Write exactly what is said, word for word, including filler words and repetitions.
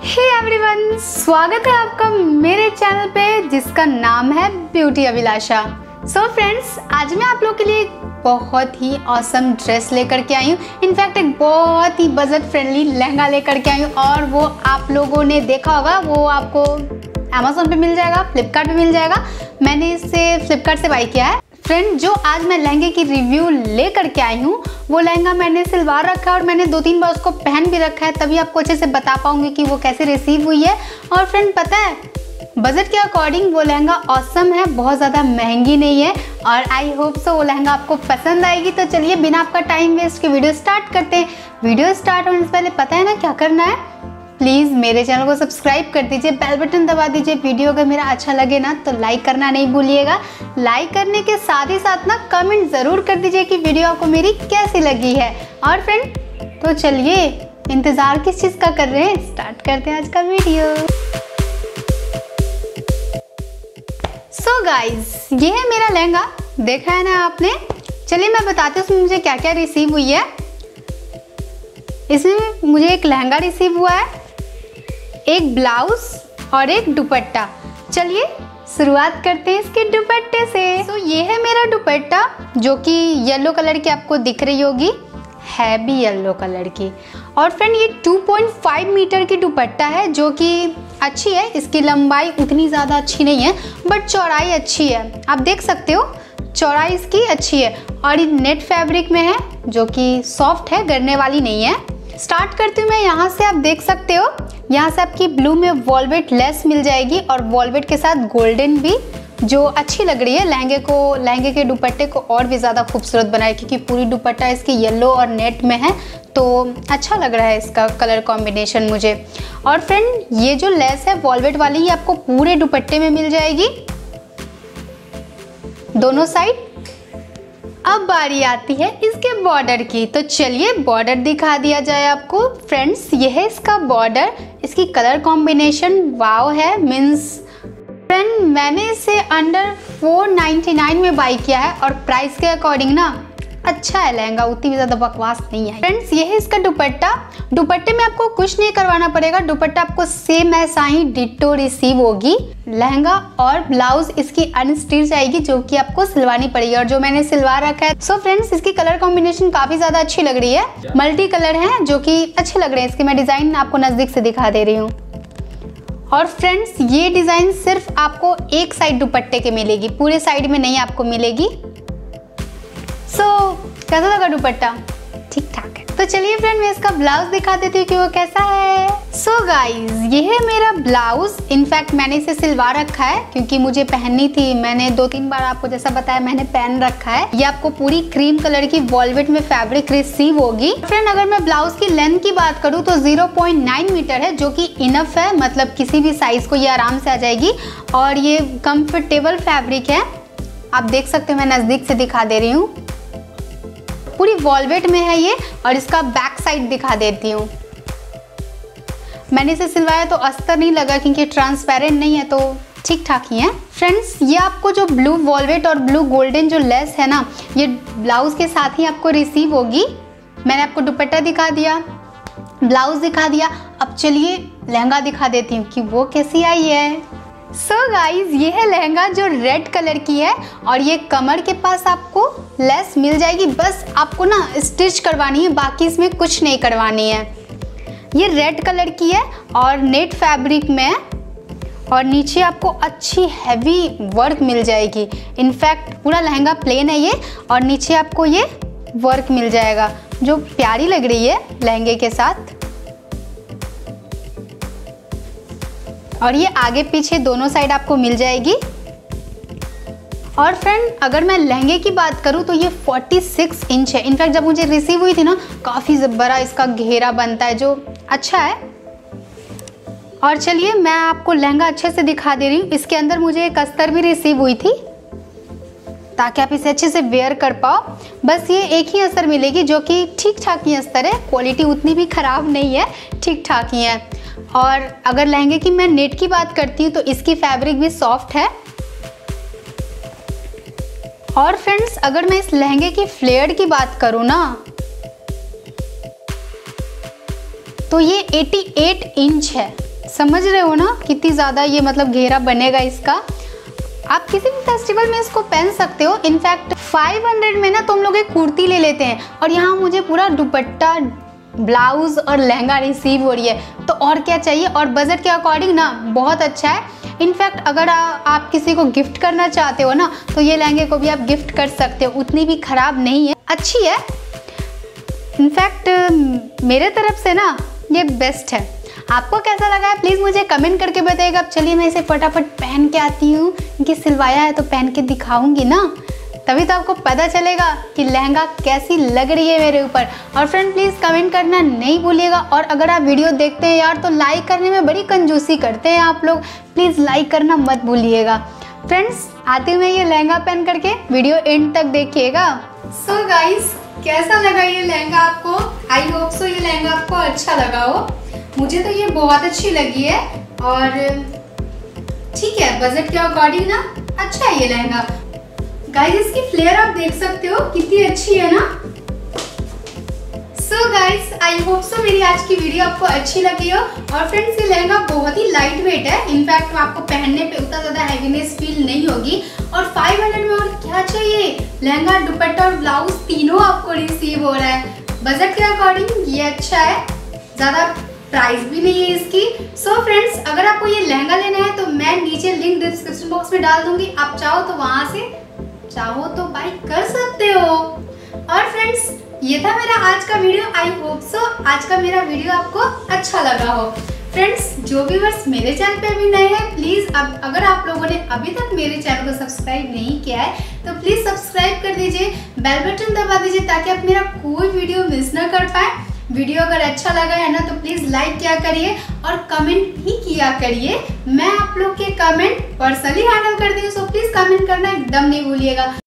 Hey everyone, स्वागत है आपका मेरे चैनल पे जिसका नाम है ब्यूटी अभिलाषा। सो फ्रेंड्स, आज मैं आप लोग के लिए बहुत ही ऑसम ड्रेस लेकर के आई हूँ। इनफैक्ट एक बहुत ही बजट फ्रेंडली लहंगा लेकर के आई हूँ और वो आप लोगों ने देखा होगा, वो आपको अमेज़न पे मिल जाएगा, फ्लिपकार्ट पे मिल जाएगा। मैंने इसे फ्लिपकार्ट से बाई किया है। फ्रेंड, जो आज मैं लहंगे की रिव्यू लेकर के आई हूँ वो लहंगा मैंने सिलवार रखा है और मैंने दो तीन बार उसको पहन भी रखा है, तभी आपको अच्छे से बता पाऊंगी कि वो कैसे रिसीव हुई है। और फ्रेंड, पता है, बजट के अकॉर्डिंग वो लहंगा ऑसम है, बहुत ज़्यादा महंगी नहीं है और आई होप सो वो लहंगा आपको पसंद आएगी। तो चलिए बिना आपका टाइम वेस्ट के वीडियो स्टार्ट करते हैं। वीडियो स्टार्ट होने से पहले पता है ना क्या करना है, प्लीज़ मेरे चैनल को सब्सक्राइब कर दीजिए, बेल बटन दबा दीजिए। वीडियो अगर मेरा अच्छा लगे ना तो लाइक करना नहीं भूलिएगा। लाइक करने के साथ ही साथ ना कमेंट ज़रूर कर दीजिए कि वीडियो आपको मेरी कैसी लगी है। और फ्रेंड, तो चलिए इंतज़ार किस चीज़ का कर रहे हैं, स्टार्ट करते हैं आज का वीडियो। सो गाइज, ये है मेरा लहंगा, देखा है ना आपने। चलिए मैं बताती हूँ उसमें मुझे क्या क्या रिसीव हुई है। इसमें मुझे एक लहंगा रिसीव हुआ है, एक ब्लाउज और एक दुपट्टा। चलिए शुरुआत करते हैं इसके दुपट्टे से। तो ये है मेरा दुपट्टा जो कि येलो कलर की आपको दिख रही होगी, है भी येलो कलर की। और फ्रेंड, ये टू पॉइंट फाइव मीटर की दुपट्टा है जो कि अच्छी है। इसकी लंबाई उतनी ज़्यादा अच्छी नहीं है बट चौड़ाई अच्छी है, आप देख सकते हो, चौड़ाई इसकी अच्छी है। और ये नेट फैब्रिक में है जो कि सॉफ्ट है, गरने वाली नहीं है। स्टार्ट करती हूँ मैं यहाँ से। आप देख सकते हो यहाँ से आपकी ब्लू में वॉल्वेट लेस मिल जाएगी और वॉल्वेट के साथ गोल्डन भी, जो अच्छी लग रही है लहंगे को, लहंगे के दुपट्टे को और भी ज़्यादा खूबसूरत बनाए, क्योंकि पूरी दुपट्टा इसकी येलो और नेट में है तो अच्छा लग रहा है इसका कलर कॉम्बिनेशन मुझे। और फ्रेंड, ये जो लेस है वॉल्वेट वाली, ये आपको पूरे दुपट्टे में मिल जाएगी दोनों साइड। अब बारी आती है इसके बॉर्डर की, तो चलिए बॉर्डर दिखा दिया जाए आपको। फ्रेंड्स, ये है इसका बॉर्डर, इसकी कलर कॉम्बिनेशन वाव है। मीन्स फ्रेंड, मैंने इसे अंडर फोर नाइन्टी नाइन में बाई किया है और प्राइस के अकॉर्डिंग ना अच्छा है लहंगा, उतनी भी ज़्यादा बकवास नहीं है। फ्रेंड्स, ये है इसका दुपट्टा। दुपट्टे में आपको कुछ नहीं करवाना पड़ेगा, दुपट्टा आपको सेम ऐसा ही डिट्टो रिसीव होगी। लहंगा और ब्लाउज इसकी अनस्टिच आएगी जो कि आपको सिलवानी पड़ेगी और जो मैंने सिलवा रखा है। सो फ्रेंड्स, इसकी कलर कॉम्बिनेशन काफ़ी ज़्यादा अच्छी लग रही है, मल्टी कलर है जो कि अच्छे लग रहे हैं। इसके मैं डिज़ाइन आपको नज़दीक से दिखा दे रही हूँ। और फ्रेंड्स, ये डिज़ाइन सिर्फ आपको एक साइड दुपट्टे के मिलेगी, पूरे साइड में नहीं आपको मिलेगी। सो so, कैसा लगा दुपट्टा? ठीक ठाक है। तो चलिए फ्रेंड, मैं इसका ब्लाउज दिखा देती हूँ कि वो कैसा है। सो so गाइज, ये है मेरा ब्लाउज। इनफैक्ट मैंने इसे सिलवा रखा है क्योंकि मुझे पहननी थी। मैंने दो तीन बार आपको जैसा बताया मैंने पहन रखा है। ये आपको पूरी क्रीम कलर की वॉल्वेट में फैब्रिक रिसीव होगी। फ्रेंड, अगर मैं ब्लाउज की लेंथ की बात करूँ तो ज़ीरो पॉइंट नाइन मीटर है जो कि इनफ है, मतलब किसी भी साइज को ये आराम से आ जाएगी। और ये कंफर्टेबल फैब्रिक है, आप देख सकते हो, मैं नज़दीक से दिखा दे रही हूँ, पूरी वॉल्वेट में है ये। और इसका बैक साइड दिखा देती हूँ। मैंने इसे सिलवाया तो अस्तर नहीं लगा क्योंकि ट्रांसपेरेंट नहीं है, तो ठीक ठाक ही है। फ्रेंड्स, ये आपको जो ब्लू वॉल्वेट और ब्लू गोल्डन जो लेस है ना, ये ब्लाउज के साथ ही आपको रिसीव होगी। मैंने आपको दुपट्टा दिखा दिया, ब्लाउज दिखा दिया। अब चलिए लहंगा दिखा देती हूँ कि वो कैसी आई है। सो so गाइज, ये है लहंगा जो रेड कलर की है और ये कमर के पास आपको लेस मिल जाएगी। बस आपको ना स्टिच करवानी है, बाकी इसमें कुछ नहीं करवानी है। ये रेड कलर की है और नेट फैब्रिक में है और नीचे आपको अच्छी हैवी वर्क मिल जाएगी। इनफैक्ट पूरा लहंगा प्लेन है ये और नीचे आपको ये वर्क मिल जाएगा जो प्यारी लग रही है लहंगे के साथ। और ये आगे पीछे दोनों साइड आपको मिल जाएगी। और फ्रेंड, अगर मैं लहंगे की बात करूँ तो ये छियालीस इंच है। इनफैक्ट जब मुझे रिसीव हुई थी ना, काफ़ी बड़ा इसका घेरा बनता है जो अच्छा है। और चलिए मैं आपको लहंगा अच्छे से दिखा दे रही हूँ। इसके अंदर मुझे एक अस्तर भी रिसीव हुई थी ताकि आप इसे अच्छे से वेयर कर पाओ। बस ये एक ही अस्तर मिलेगी जो कि ठीक ठाक ही अस्तर है, क्वालिटी उतनी भी ख़राब नहीं है, ठीक ठाक ही है। और अगर लहंगे की मैं नेट की बात करती हूँ तो इसकी फैब्रिक भी सॉफ्ट है। और फ्रेंड्स, अगर मैं इस लहंगे की फ्लेयर की बात करूँ ना तो ये अट्ठासी इंच है। समझ रहे हो ना कितनी ज़्यादा ये मतलब घेरा बनेगा इसका। आप किसी भी फेस्टिवल में इसको पहन सकते हो। इनफैक्ट पाँच सौ में ना तुम लोग एक कुर्ती ले लेते हैं और यहाँ मुझे पूरा दुपट्टा, ब्लाउज और लहंगा रिसीव हो रही है, तो और क्या चाहिए। और बजट के अकॉर्डिंग ना बहुत अच्छा है। इनफैक्ट अगर आ, आप किसी को गिफ्ट करना चाहते हो ना तो ये लहंगे को भी आप गिफ्ट कर सकते हो, उतनी भी ख़राब नहीं है, अच्छी है। इनफैक्ट मेरे तरफ से ना ये बेस्ट है। आपको कैसा लगा है प्लीज़ मुझे कमेंट करके बताइएगा। अब चलिए मैं इसे फटाफट पहन के आती हूँ, क्योंकि सिलवाया है तो पहन के दिखाऊंगी ना, तभी तो आपको पता चलेगा कि लहंगा कैसी लग रही है मेरे ऊपर। और फ्रेंड प्लीज़ कमेंट करना नहीं भूलिएगा। और अगर आप वीडियो देखते हैं यार तो लाइक करने में बड़ी कंजूसी करते हैं आप लोग, प्लीज़ लाइक करना मत भूलिएगा। फ्रेंड्स आती हूँ मैं ये लहंगा पहन करके, वीडियो एंड तक देखिएगा। सो so गाइस, कैसा लगा ये लहंगा आपको? आई होप सो ये लहंगा आपको अच्छा लगा हो। मुझे तो ये बहुत अच्छी लगी है और ठीक है, बजट के अकॉर्डिंग ना अच्छा है ये लहंगा। गाइस इसकी फ्लेयर आप देख सकते हो कितनी अच्छी है ना। So guys I hope so मेरी आज की वीडियो आपको अच्छी लगी हो। और फ्रेंड्स ये लहंगा बहुत ही लाइट वेट है। इनफैक्ट आपको पहनने पे उतना ज़्यादा हैवीनेस फील नहीं होगी। और पाँच सौ में और क्या चाहिए, लहंगा, दुपट्टा और ब्लाउज तीनों आपको रिसीव हो रहा है। बजट के अकॉर्डिंग ये अच्छा है, ज़्यादा प्राइस भी नहीं है इसकी। सो so फ्रेंड्स अगर आपको ये लहंगा लेना है तो मैं नीचे लिंक डिस्क्रिप्शन बॉक्स में डाल दूंगी, आप चाहो तो वहां से चाहो तो बाय कर सकते हो। और फ्रेंड्स ये था मेरा आज का वीडियो। आई होप सो आज का मेरा वीडियो आपको अच्छा लगा हो। फ्रेंड्स जो व्यूअर्स मेरे चैनल पे अभी नए हैं, प्लीज़ अब अगर आप लोगों ने अभी तक मेरे चैनल को सब्सक्राइब नहीं किया है तो प्लीज़ सब्सक्राइब कर दीजिए, बेल बटन दबा दीजिए ताकि आप मेरा कोई वीडियो मिस ना कर पाए। वीडियो अगर अच्छा लगा है ना तो प्लीज़ लाइक किया करिए और कमेंट भी किया करिए। मैं आप लोग के कमेंट पर्सनली हैंडल करती हूँ, सो प्लीज़ कमेंट करना एकदम नहीं भूलिएगा।